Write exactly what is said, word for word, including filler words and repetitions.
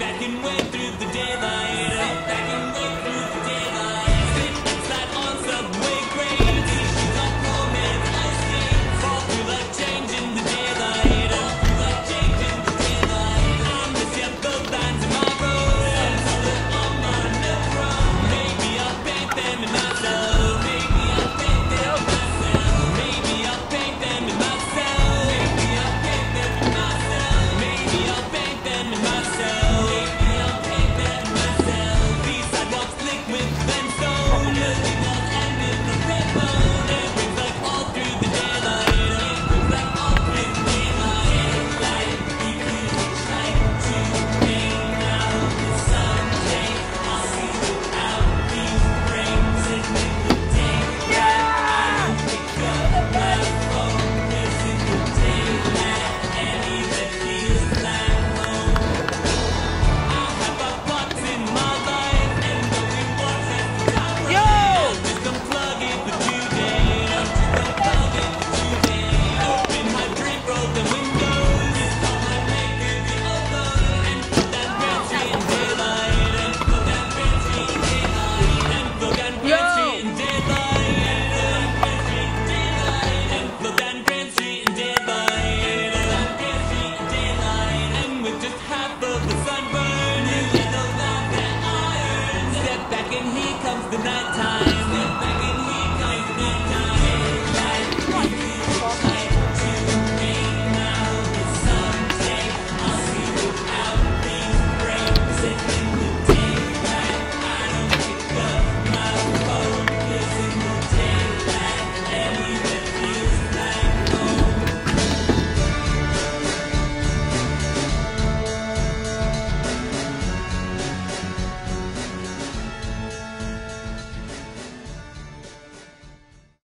back and wait through the daylight. Sit back and wait through the daylight. Sit and slide on subway grades. She's on romance ice skates. Fall through like change in the daylight. Fall through like change in the daylight. I miss you both lines in my road. Some color on my nephron. Maybe I'll paint them in myself. Maybe I'll paint them in myself. Maybe I'll paint them in myself. Maybe I'll paint them in myself. Maybe I'll paint them in myself. Maybe I'll paint them in myself. These sidewalks slick with brimstone. Building walls end in the red bone. It rings like all through the daylight. It rings like all through the daylight. Daylight, we could try to hang out the Sunday. I'll see without these rings in the daylight. I pick up my phone. This is the daylight. Any that feels like home. I have my parts in my life, and nobody wants it to come right. I'll just unplug it for today. I'll just unplug it for today. Open hydrant, roll the windows. This all my maker the upload. And put that Branch in daylight. And put that Branch in daylight. And put that Branch in daylight. And put that Branch in daylight. And put that Branch in daylight. And with just half of the sunburn, you little love that I earned. Step back and here comes the nighttime.